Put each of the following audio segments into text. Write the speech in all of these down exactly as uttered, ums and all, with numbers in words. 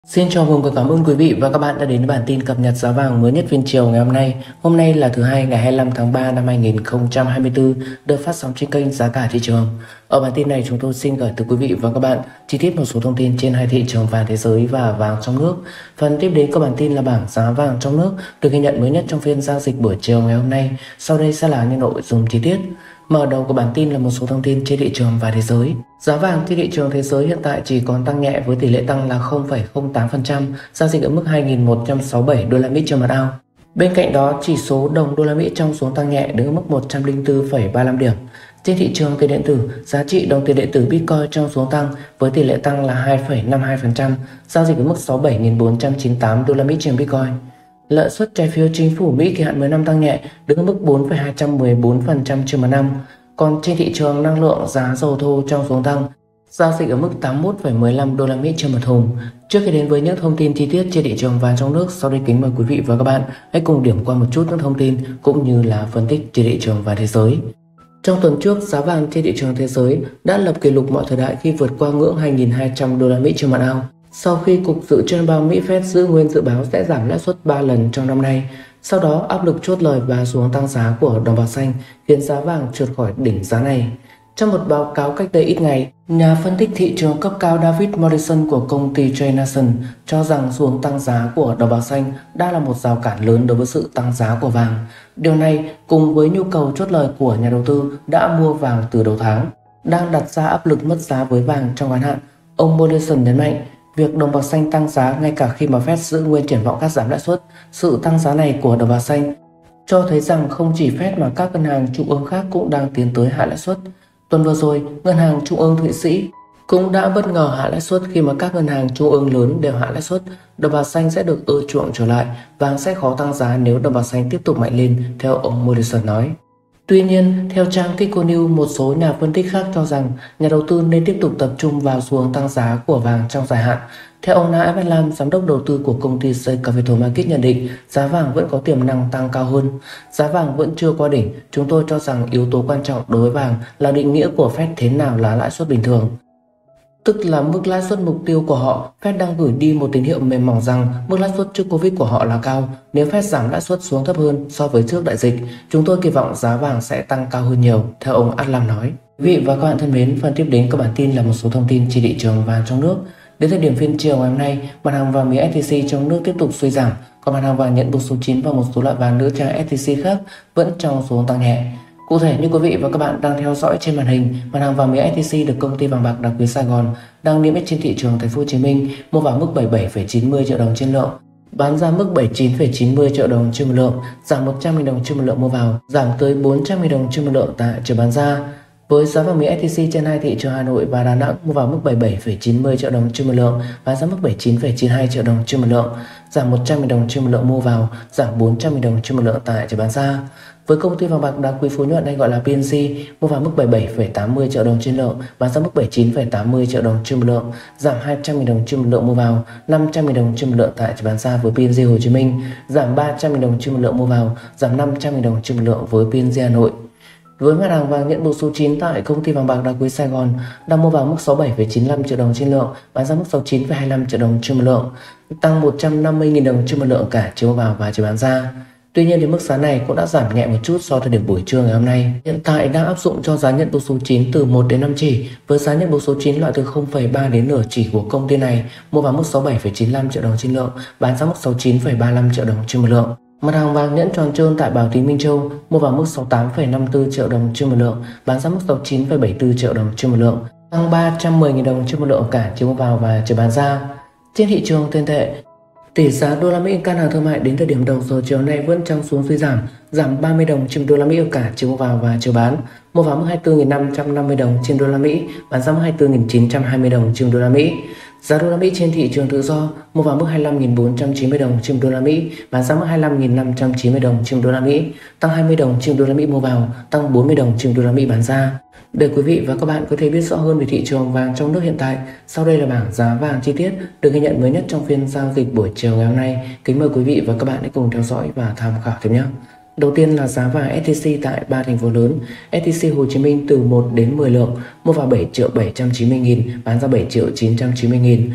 Xin chào mừng và cảm ơn quý vị và các bạn đã đến với bản tin cập nhật giá vàng mới nhất phiên chiều ngày hôm nay. Hôm nay là thứ hai ngày hai mươi lăm tháng ba năm hai nghìn không trăm hai mươi tư, được phát sóng trên kênh Giá cả thị trường. Ở bản tin này chúng tôi xin gửi tới quý vị và các bạn chi tiết một số thông tin trên hai thị trường vàng thế giới và vàng trong nước. Phần tiếp đến của bản tin là bảng giá vàng trong nước được ghi nhận mới nhất trong phiên giao dịch buổi chiều ngày hôm nay. Sau đây sẽ là những nội dung chi tiết. Mở đầu của bản tin là một số thông tin trên thị trường và thế giới. Giá vàng trên thị trường thế giới hiện tại chỉ còn tăng nhẹ với tỷ lệ tăng là không phẩy không tám phần trăm, giao dịch ở mức hai nghìn một trăm sáu mươi bảy đô la Mỹ trên một ounce. Bên cạnh đó, chỉ số đồng đô la Mỹ trong xuống tăng nhẹ đứng ở mức một trăm lẻ bốn phẩy ba mươi lăm điểm. Trên thị trường tiền điện tử, giá trị đồng tiền điện tử Bitcoin trong xuống tăng với tỷ lệ tăng là hai phẩy năm mươi hai phần trăm, giao dịch ở mức sáu mươi bảy nghìn bốn trăm chín mươi tám đô la Mỹ trên Bitcoin. Lợi suất trái phiếu chính phủ Mỹ kỳ hạn mười năm tăng nhẹ đứng ở mức bốn phẩy hai trăm mười bốn phần trăm trên một năm. Còn trên thị trường năng lượng, giá dầu thô trong xuống tăng, giao dịch ở mức tám mươi mốt phẩy mười lăm đô la Mỹ trên một thùng. Trước khi đến với những thông tin chi tiết trên thị trường vàng trong nước, sau đây kính mời quý vị và các bạn hãy cùng điểm qua một chút những thông tin cũng như là phân tích trên thị trường và thế giới. Trong tuần trước, giá vàng trên thị trường thế giới đã lập kỷ lục mọi thời đại khi vượt qua ngưỡng hai nghìn hai trăm đô la Mỹ trên một ounce. Sau khi Cục Dự trữ Liên bang Mỹ Fed giữ nguyên dự báo sẽ giảm lãi suất ba lần trong năm nay, sau đó áp lực chốt lời và xuống tăng giá của đồng bạc xanh khiến giá vàng trượt khỏi đỉnh giá này. Trong một báo cáo cách đây ít ngày, nhà phân tích thị trường cấp cao David Morrison của công ty Trade Nation cho rằng xuống tăng giá của đồng bạc xanh đã là một rào cản lớn đối với sự tăng giá của vàng. Điều này cùng với nhu cầu chốt lời của nhà đầu tư đã mua vàng từ đầu tháng đang đặt ra áp lực mất giá với vàng trong ngắn hạn. Ông Morrison nhấn mạnh, việc đồng bạc xanh tăng giá ngay cả khi mà Fed giữ nguyên triển vọng cắt giảm lãi suất, sự tăng giá này của đồng bạc xanh cho thấy rằng không chỉ Fed mà các ngân hàng trung ương khác cũng đang tiến tới hạ lãi suất. Tuần vừa rồi, ngân hàng trung ương Thụy Sĩ cũng đã bất ngờ hạ lãi suất. Khi mà các ngân hàng trung ương lớn đều hạ lãi suất, đồng bạc xanh sẽ được ưa chuộng trở lại, vàng sẽ khó tăng giá nếu đồng bạc xanh tiếp tục mạnh lên, theo ông Morrison nói. Tuy nhiên, theo trang Kiko News, một số nhà phân tích khác cho rằng nhà đầu tư nên tiếp tục tập trung vào xu hướng tăng giá của vàng trong dài hạn. Theo ông Na Evan Lam, giám đốc đầu tư của công ty Say Capital Market nhận định, giá vàng vẫn có tiềm năng tăng cao hơn. Giá vàng vẫn chưa qua đỉnh. Chúng tôi cho rằng yếu tố quan trọng đối với vàng là định nghĩa của Fed thế nào là lãi suất bình thường. Tức là mức lãi suất mục tiêu của họ. Fed đang gửi đi một tín hiệu mềm mỏng rằng mức lãi suất trước Covid của họ là cao. Nếu Fed giảm lãi suất xuống thấp hơn so với trước đại dịch, chúng tôi kỳ vọng giá vàng sẽ tăng cao hơn nhiều, theo ông Adlam nói. Quý vị và các bạn thân mến, phần tiếp đến các bản tin là một số thông tin trên thị trường vàng trong nước. Đến thời điểm phiên chiều ngày hôm nay, mặt hàng vàng miếng ét gi xê trong nước tiếp tục suy giảm, còn mặt hàng vàng nhẫn buộc số chín và một số loại vàng nữ trang ét gi xê khác vẫn trong xu hướng tăng nhẹ. Cụ thể như quý vị và các bạn đang theo dõi trên màn hình, mặt hàng vàng miếng ét gi xê được công ty vàng bạc đá quý Sài Gòn đang niêm yết trên thị trường Thành phố Hồ Chí Minh mua vào mức bảy mươi bảy phẩy chín mươi triệu đồng trên lượng, bán ra mức bảy mươi chín phẩy chín mươi triệu đồng trên một lượng, giảm một trăm nghìn đồng trên một lượng mua vào, giảm tới bốn trăm nghìn đồng trên một lượng tại chiều bán ra. Với giá vàng miếng ét gi xê trên hai thị trường Hà Nội và Đà Nẵng mua vào mức bảy mươi bảy phẩy chín mươi triệu đồng trên một lượng, bán ra mức bảy mươi chín phẩy chín mươi hai triệu đồng trên một lượng, giảm một trăm nghìn đồng trên một lượng mua vào, giảm bốn trăm nghìn đồng trên một lượng tại chiều bán ra. Với công ty vàng bạc đá quý Phú Nhuận hay gọi là pê en xê mua vào mức bảy mươi bảy phẩy tám mươi triệu đồng trên lượng, bán ra mức bảy mươi chín phẩy tám mươi triệu đồng trên một lượng, giảm hai trăm nghìn đồng trên một lượng mua vào, năm trăm nghìn đồng trên một lượng tại chiều bán ra với pê en xê Hồ Chí Minh, giảm ba trăm nghìn đồng trên một lượng mua vào, giảm năm trăm nghìn đồng trên một lượng với pê en xê Hà Nội. Với mặt hàng vàng nhẫn buộc số chín tại công ty vàng bạc đá quý Sài Gòn đang mua vào mức sáu mươi bảy phẩy chín mươi lăm triệu đồng trên lượng, bán ra mức sáu mươi chín phẩy hai mươi lăm triệu đồng trên một lượng, tăng một trăm năm mươi nghìn đồng trên một lượng cả chiều mua vào và chiều bán ra. Tuy nhiên thì mức giá này cũng đã giảm nhẹ một chút so với thời điểm buổi trưa ngày hôm nay. Hiện tại đang áp dụng cho giá nhận buộc số chín từ một đến năm chỉ, với giá nhận buộc số chín loại từ không phẩy ba đến nửa chỉ của công ty này mua vào mức sáu mươi bảy phẩy chín mươi lăm triệu đồng trên lượng, bán ra mức sáu mươi chín phẩy ba mươi lăm triệu đồng trên một lượng. Mặt hàng vàng nhẫn tròn trơn tại Bảo Tín Minh Châu mua vào mức sáu mươi tám phẩy năm mươi tư triệu đồng trên một lượng, bán ra mức sáu mươi chín phẩy bảy mươi tư triệu đồng trên một lượng, tăng ba trăm mười nghìn đồng trên một lượng cả chiều mua vào và chiều bán ra. Trên thị trường tiền tệ, tỷ giá đô la Mỹ ngân hàng thương mại đến thời điểm đầu giờ chiều nay vẫn trong xuống suy giảm, giảm ba mươi đồng trên đô la Mỹ ở cả chiều mua vào và chiều bán, mua vào mức hai mươi tư nghìn năm trăm năm mươi đồng trên đô la Mỹ, bán ra mức hai mươi tư nghìn chín trăm hai mươi đồng trên đô la Mỹ. Giá đô la Mỹ trên thị trường tự do mua vào mức hai mươi lăm nghìn bốn trăm chín mươi đồng trên đô la Mỹ, bán ra mức hai mươi lăm nghìn năm trăm chín mươi đồng trên đô la Mỹ, tăng hai mươi đồng trên đô la Mỹ mua vào, tăng bốn mươi đồng trên đô la Mỹ bán ra. Để quý vị và các bạn có thể biết rõ hơn về thị trường vàng trong nước hiện tại, sau đây là bảng giá vàng chi tiết được ghi nhận mới nhất trong phiên giao dịch buổi chiều ngày hôm nay. Kính mời quý vị và các bạn hãy cùng theo dõi và tham khảo thêm nhé. Đầu tiên là giá vàng ét gi xê tại ba thành phố lớn. ét gi xê Hồ Chí Minh từ một đến mười lượng, mua vào bảy triệu bảy trăm chín mươi nghìn, bán ra bảy triệu chín trăm chín mươi nghìn.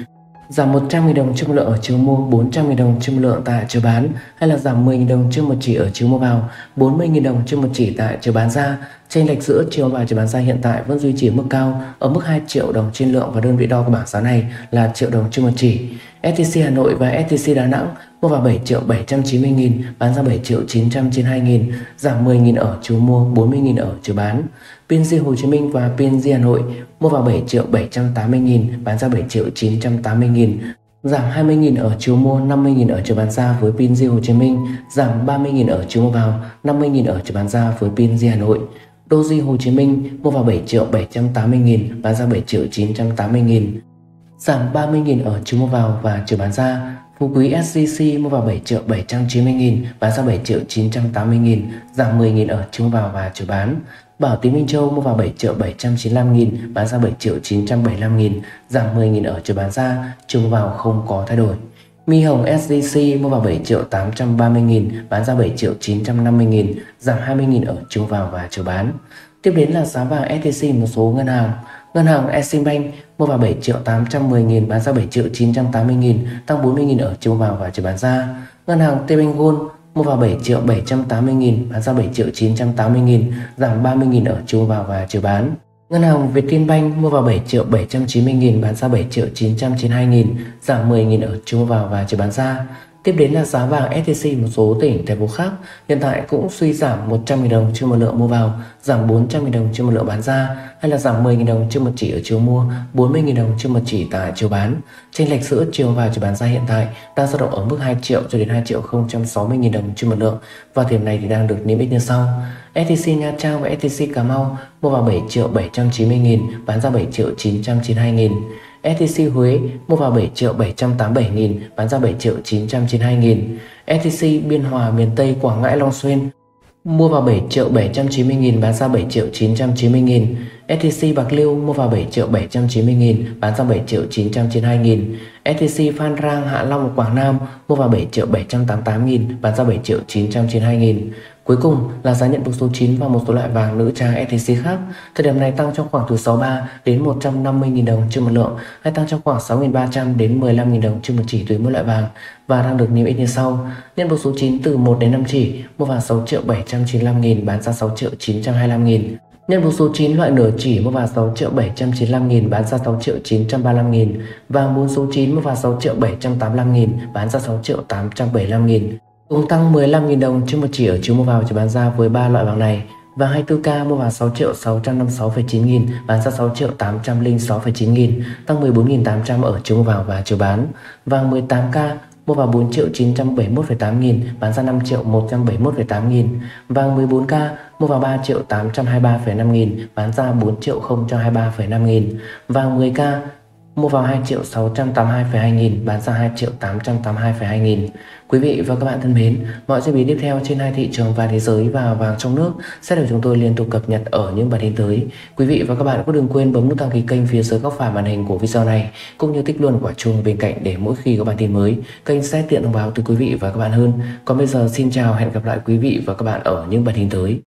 Giảm một trăm nghìn đồng trên một lượng ở chiều mua, bốn trăm nghìn đồng trên một lượng tại chiều bán, hay là giảm mười nghìn đồng trên một chỉ ở chiều mua vào, bốn mươi nghìn đồng trên một chỉ tại chiều bán ra. Chênh lệch giữa chiều và chiều bán ra hiện tại vẫn duy trì mức cao ở mức hai triệu đồng trên lượng và đơn vị đo của bảng giá này là triệu đồng trên một chỉ. ét tê xê Hà Nội và ét tê xê Đà Nẵng mua vào bảy triệu bảy trăm chín mươi nghìn, bán ra bảy triệu chín trăm chín mươi hai nghìn, giảm mười nghìn ở chiều mua, bốn mươi nghìn ở chiều bán. pê en giê Hồ Chí Minh và pê en giê Hà Nội mua vào bảy triệu bảy trăm tám mươi nghìn, bán ra bảy triệu chín trăm tám mươi nghìn, giảm hai mươi nghìn ở chiều mua, năm mươi nghìn ở chiều bán ra với pê en giê Hồ Chí Minh, giảm ba mươi nghìn ở chiều mua vào, năm mươi nghìn ở chiều bán ra với pê en giê Hà Nội. Doji Hồ Chí Minh mua vào bảy triệu bảy trăm tám mươi nghìn, bán ra bảy triệu chín trăm tám mươi nghìn, giảm ba mươi nghìn ở chiều mua vào và chiều bán ra. Phú Quý ét giê xê mua vào bảy triệu bảy trăm chín mươi nghìn, bán ra bảy triệu chín trăm tám mươi nghìn, giảm mười nghìn ở chiều mua vào và chiều bán. Bảo Tín Minh Châu mua vào bảy triệu bảy trăm chín mươi lăm nghìn, bán ra bảy triệu chín trăm bảy mươi lăm nghìn, giảm mười nghìn ở chiều bán ra, chiều mua vào không có thay đổi. My Hồng ét giê xê mua vào bảy triệu tám trăm ba mươi nghìn, bán ra bảy triệu chín trăm năm mươi nghìn, giảm hai mươi nghìn ở chiều vào và chiều bán. Tiếp đến là giá vàng ét tê xê một số ngân hàng. Ngân hàng Eximbank mua vào bảy triệu tám trăm mười nghìn, bán ra bảy triệu chín trăm tám mươi nghìn, tăng bốn mươi nghìn ở chiều vào và chiều bán ra. Ngân hàng Tbank Gold mua vào bảy triệu bảy trăm tám mươi nghìn, bán ra bảy triệu chín trăm tám mươi nghìn, giảm ba mươi nghìn ở chiều vào và chiều bán. Ngân hàng Vietinbank mua vào bảy triệu bảy trăm chín mươi nghìn, bán ra bảy triệu chín trăm chín mươi hai nghìn, giảm mười nghìn ở chiều vào và chiều bán ra. Tiếp đến là giá vàng ét tê xê một số tỉnh thành phố khác hiện tại cũng suy giảm một trăm nghìn đồng trên một lượng mua vào, giảm bốn trăm nghìn đồng trên một lượng bán ra, hay là giảm mười nghìn đồng trên một chỉ ở chiều mua, bốn mươi nghìn đồng trên một chỉ tại chiều bán. Chênh lệch giữa chiều vào chiều bán ra hiện tại đang dao động ở mức hai triệu cho đến hai triệu không trăm sáu mươi nghìn đồng trên một lượng, và điểm này thì đang được niêm yết như sau. ét tê xê Nha Trang và ét tê xê Cà Mau mua vào bảy triệu bảy trăm chín mươi nghìn, bán ra bảy triệu chín trăm chín mươi hai nghìn. ét tê xê Huế mua vào bảy triệu bảy trăm tám mươi bảy nghìn, bán ra bảy triệu chín trăm chín mươi hai nghìn. ét tê xê Biên Hòa miền Tây Quảng Ngãi Long Xuyên mua vào bảy triệu bảy trăm chín mươi nghìn, bán ra bảy triệu chín trăm chín mươi nghìn. ét tê xê Bạc Liêu mua vào bảy triệu bảy trăm chín mươi nghìn, bán ra bảy triệu chín trăm chín mươi hai nghìn. ét tê xê Phan Rang Hạ Long Quảng Nam mua vào bảy triệu bảy trăm tám mươi tám nghìn, bán ra bảy triệu chín trăm chín mươi hai nghìn. Cuối cùng là giá nhận buộc số chín và một số loại vàng nữ trang ét tê xê khác. Thời điểm này tăng trong khoảng từ sáu mươi ba đến một trăm năm mươi nghìn đồng trên một lượng, hay tăng trong khoảng sáu nghìn ba trăm đến mười lăm nghìn đồng trên một chỉ tùy mỗi loại vàng, và đang được niêm yết như sau. Nhận buộc số chín từ một đến năm chỉ, mua vào sáu triệu bảy trăm chín mươi lăm nghìn, bán ra sáu triệu chín trăm hai mươi lăm nghìn. Nhân buộc số chín loại nửa chỉ mua vào sáu triệu bảy trăm chín mươi lăm nghìn, bán ra sáu triệu chín trăm ba mươi lăm nghìn. Vàng bốn số chín mua vào sáu triệu bảy trăm tám mươi lăm nghìn, bán ra sáu triệu tám trăm bảy mươi lăm nghìn. Cùng tăng mười lăm nghìn đồng trên một chỉ ở chiều mua vào chiều bán ra với ba loại vàng này. Vàng hai mươi tư K mua vào sáu triệu sáu trăm năm mươi sáu phẩy chín nghìn, bán ra sáu triệu tám trăm lẻ sáu phẩy chín nghìn, tăng mười bốn nghìn tám trăm ở chiều mua vào và chiều bán. Vàng mười tám K mua vào bốn triệu chín trăm bảy mươi mốt phẩy tám nghìn, bán ra năm triệu một trăm bảy mươi mốt phẩy tám nghìn. Vàng mười bốn K mua vào ba triệu tám trăm hai mươi ba phẩy năm nghìn, bán ra bốn triệu không trăm hai mươi ba phẩy năm nghìn. Vàng mười K mua vào hai triệu sáu trăm tám mươi hai phẩy hai nghìn, bán ra hai triệu tám trăm tám mươi hai phẩy hai nghìn. Quý vị và các bạn thân mến, mọi diễn biến tiếp theo trên hai thị trường vàng thế giới và vàng trong nước sẽ được chúng tôi liên tục cập nhật ở những bản tin tới. Quý vị và các bạn cũng đừng quên bấm nút đăng ký kênh phía dưới góc phải màn hình của video này, cũng như tích luôn quả chuông bên cạnh để mỗi khi có bản tin mới, kênh sẽ tiện thông báo tới quý vị và các bạn hơn. Còn bây giờ xin chào, hẹn gặp lại quý vị và các bạn ở những bản tin tới.